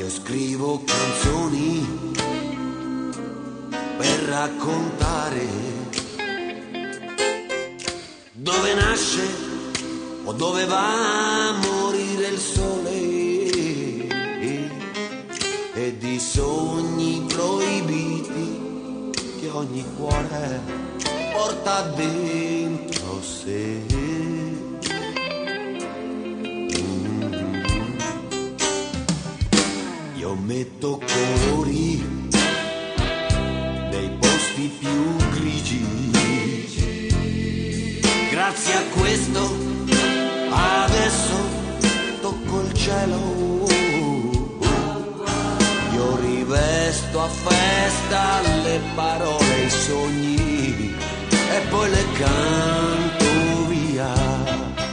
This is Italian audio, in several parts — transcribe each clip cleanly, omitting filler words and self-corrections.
scrivo canzoni per raccontare dove nasce o dove va a morire il sole, e di sogni proibiti che ogni cuore porta dentro sé. Io metto colori nei posti più grigi, grazie a questo adesso tocco il cielo. Io rivesto a festa le parole e i sogni e poi le canto via.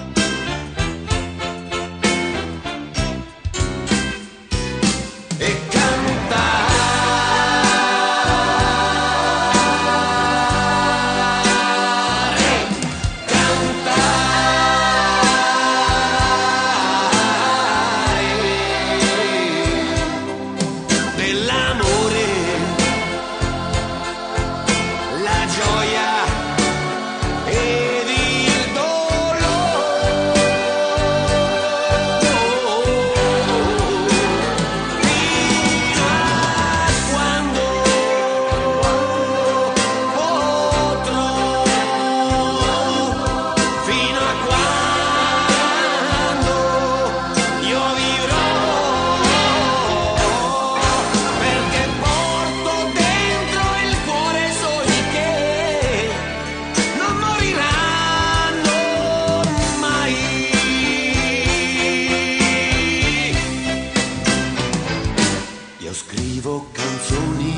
Io scrivo canzoni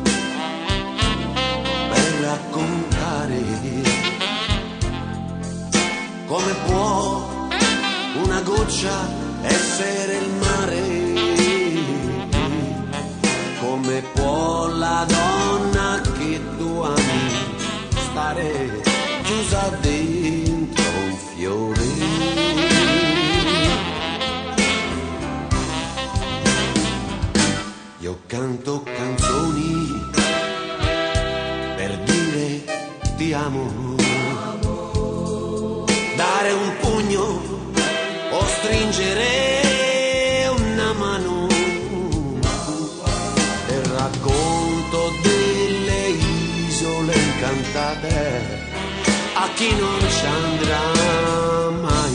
per raccontare come può una goccia essere il mare, come può la donna che tu ami stare chiusa dentro un fiore. Io canto canzoni per dire ti amo, dare un pugno o stringere una mano, e racconto delle isole incantate a chi non ci andrà mai.